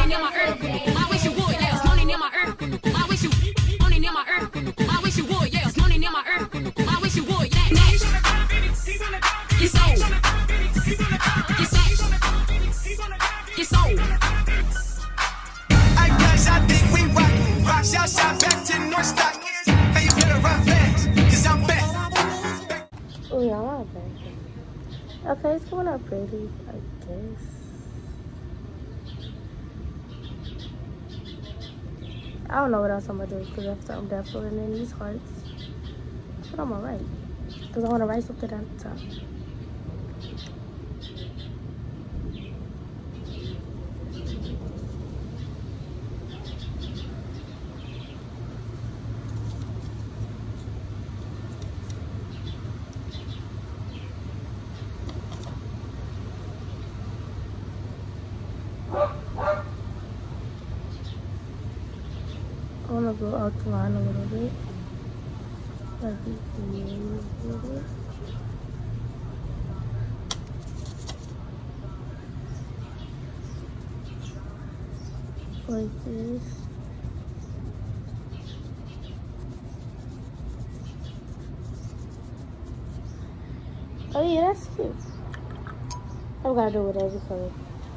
Money near my earth. I wish you would, yeah. Money near my earth. I wish you. Money near my earth. I wish you would, yeah. Money near my earth. I wish you would, yeah. Get sold. Get sold. Get sold. I guess I think we rock shot back to North Stock. Hey, you better run fast, cause I'm back. Oh yeah, I'm not bad. Okay, it's coming out pretty, I guess. I don't know what else I'm gonna do because I'm definitely in these hearts. But I'm alright. Because I want to write something at the top. I want to go out the line a little bit. Like this. Oh yeah, that's cute. I'm gonna do whatever color.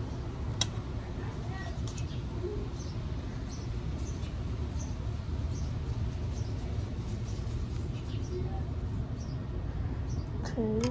Okay.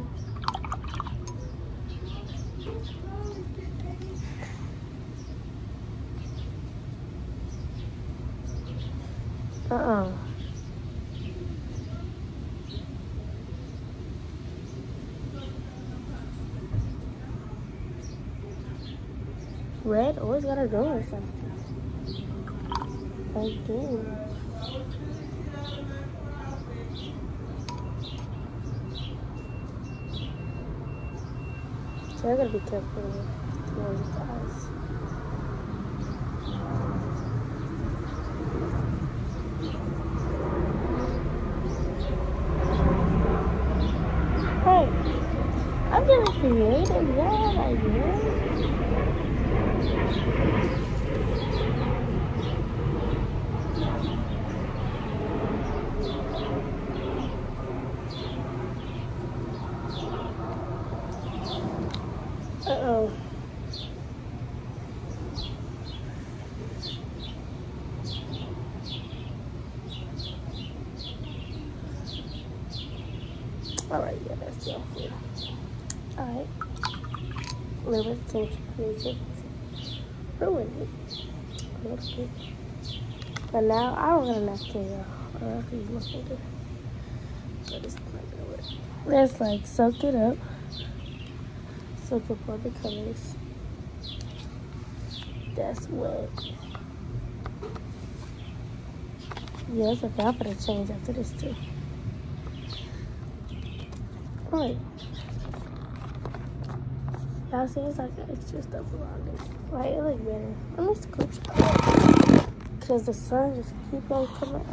Red always gotta go or something. I do. So I gotta be careful towards the eyes. Hey, I'm getting creative, yeah, like yeah. Uh-oh. Alright, yeah, that's the outfit. Alright. Little bit of attention, creativity. Ruined it. Okay. But now, I don't got enough to y'all. I have to use my finger. So this is not gonna work. Let's like soak it up. Soak up all the colors. That's wet. Yes, okay, I'm gonna change after this too. Alright. Y'all see it's like extra stuff around it. Like it look better. Let me scooch up. Cause the sun just keep on coming out.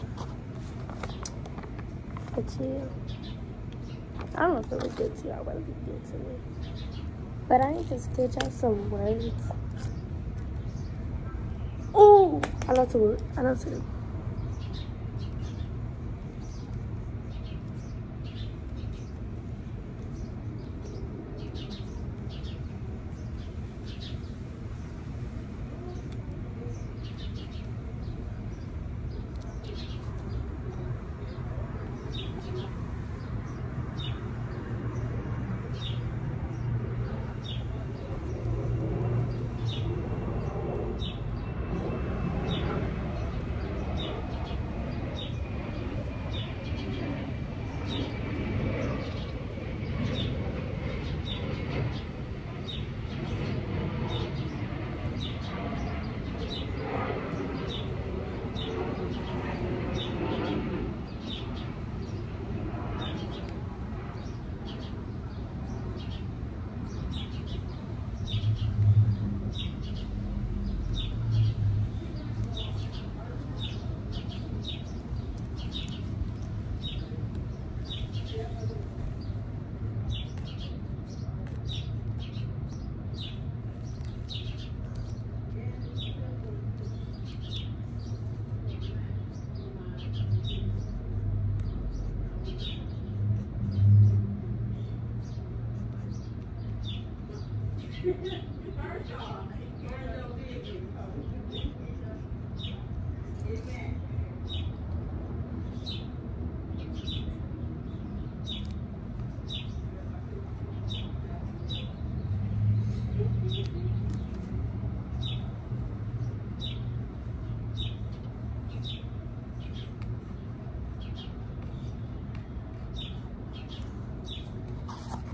But yeah. I don't know if it was good to y'all, but it was good to me. But I need to stitch out some words. Ooh! I know to.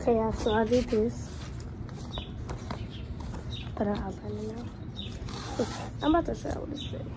Okay, yeah, so I did this. But I'm running now. I'm about to show you what this is.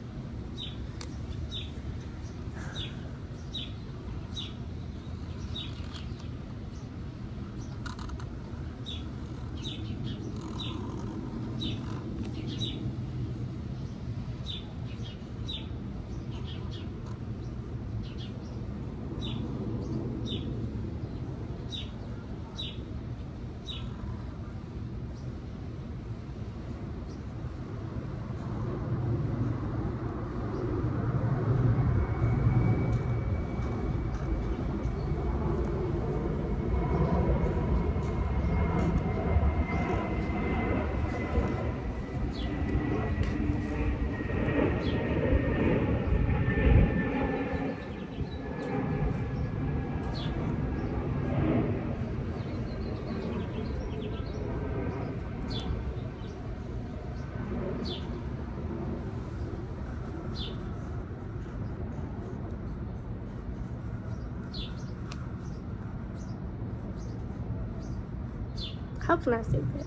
How can I say that?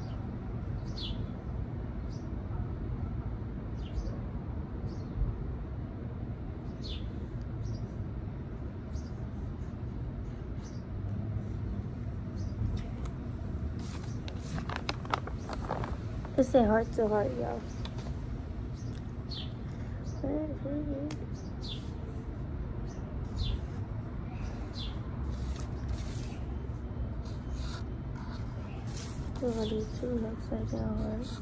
It's a heart to heart, y'all. We're gonna do 2 upside down hearts.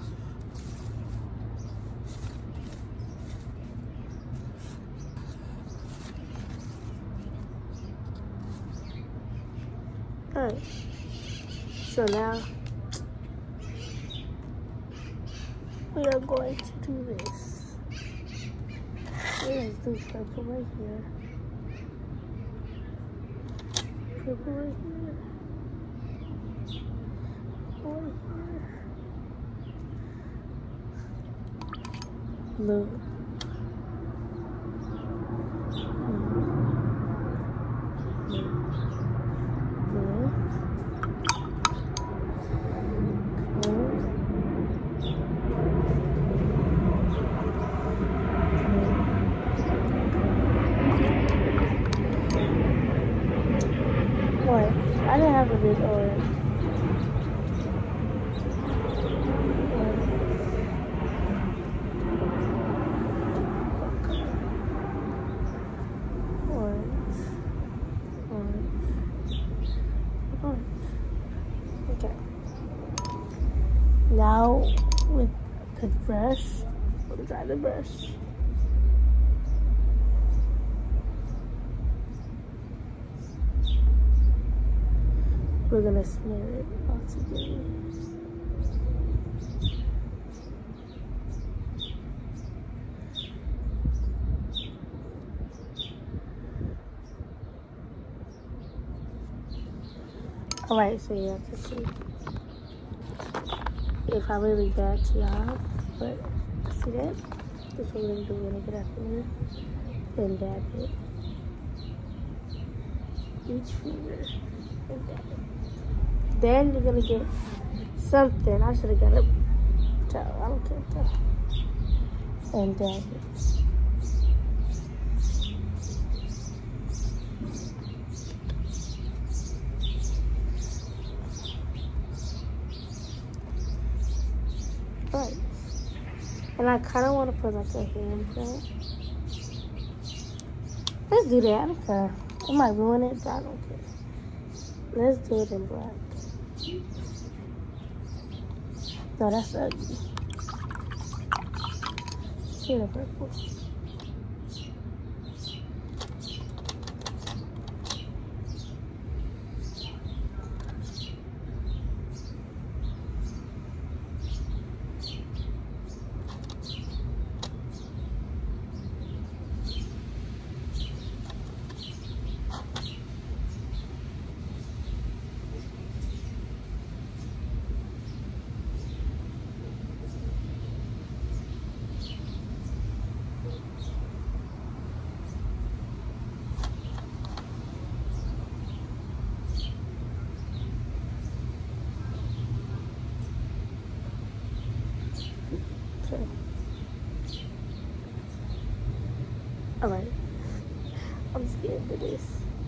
Alright. So now we are going to do this. We're going to do purple right here. Purple right here. Blue. What? I didn't have a big orange. Okay. Now with the brush, we'll dry the brush. We're gonna smear it all together. Alright, so you have to see if I'm really bad to y'all, but see that? That's what we're gonna do. We're gonna get up in here and dab it. Each finger and dab it. Then you're gonna get something. I should have got a towel. I don't care. Towel. And dab it. Right. And I kind of want to put like a handprint. Let's do that. I don't care. I might ruin it, but I don't care. Let's do it in black. No, that's ugly. Get a purple. Okay. Alright. I'm scared for this.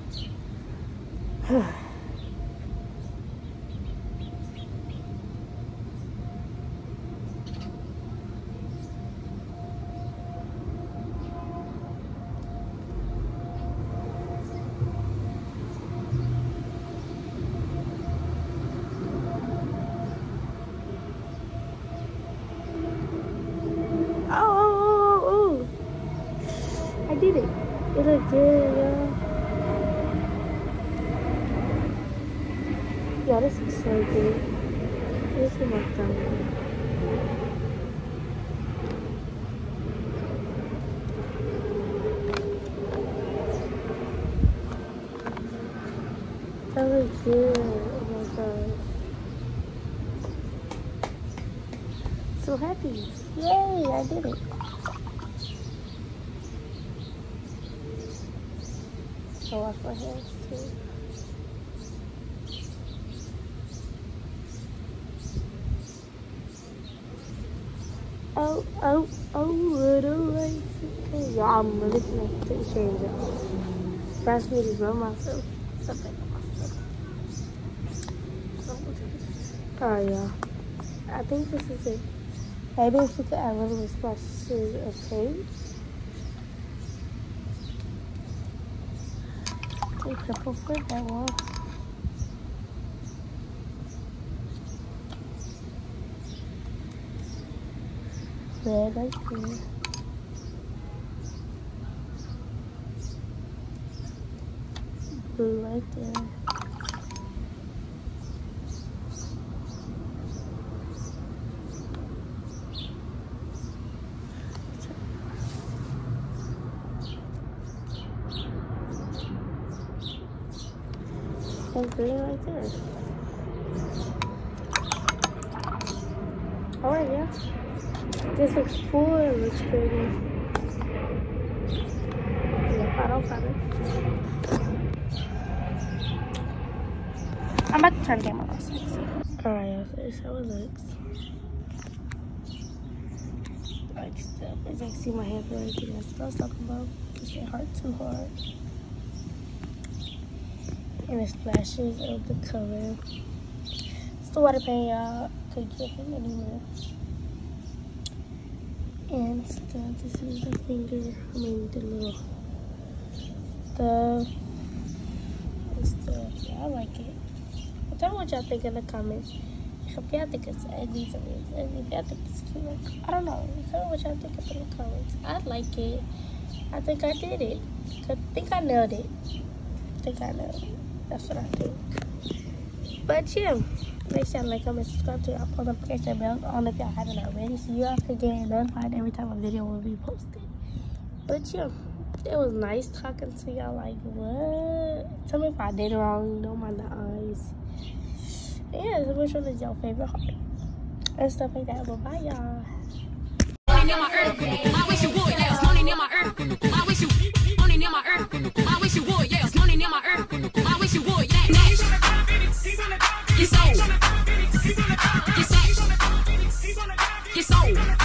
Oh. I did it. It looked good, y'all. Yeah, this is so good. This is my favorite. That looks good. Oh my gosh. So happy. Yay, I did it. So wash my hands too. What a life. Y'all, I'm really gonna take the change out. Fast me to rub myself. Something on myself. Alright, y'all. I think this is it. Maybe if we could add little splashes of paint. Take purple for that one. Red right there. Blue right there. And green right there. Alright, yeah. This looks full, it looks pretty. Yeah, I don't find it. I'm about to turn the camera off so you can see. Alright, y'all, so this is how it looks. Like stuff. As you can see my hand for everything that's what I was talking about. Push your heart too hard. And the splashes of the color. It's the water paint, y'all. Could get it anywhere. And stuff. This is the finger. I mean, the little stuff. And stuff. Yeah, I like it. Tell me what y'all think in the comments. If y'all think it's ugly, to me it's ugly. If y'all think it's cute, like, I don't know. Tell me what y'all think in the comments. I like it. I think I did it. I think I nailed it. That's what I think. But yeah, make sure y'all like, comment, subscribe to our post notification bell on if y'all haven't already, so y'all can get notified every time a video will be posted. But yeah, it was nice talking to y'all. Like, what? Tell me if I did it wrong. Don't mind the eyes. Yeah, so which one is your favorite heart and stuff like that. But bye, y'all. I wish you would, yeah. It's money near my earth. I wish you money near my earth. I wish you would, yeah. It's money near my earth. I wish you would, yeah. Get sold. Get sold. Get sold.